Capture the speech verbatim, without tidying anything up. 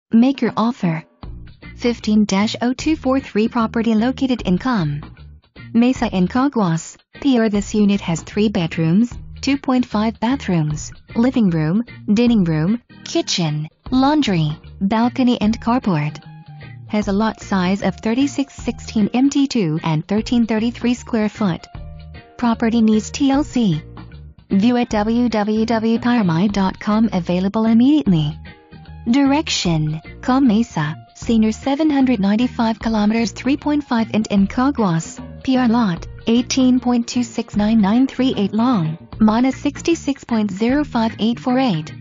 Make your offer. fifteen dash oh two four three property located in Com. Mesa in Caguas, P R. This unit has three bedrooms, two point five bathrooms, living room, dining room, kitchen, laundry, balcony and carport. Has a lot size of thirty-six sixteen meters two and thirteen thirty-three square foot. Property needs T L C. View at w w w dot piramide dot com. Available immediately. Direction: Com Mesa, Senior seven hundred ninety-five kilometers three point five and in Caguas, P R lot, eighteen point two six nine nine three eight long, minus sixty-six point zero five eight four eight.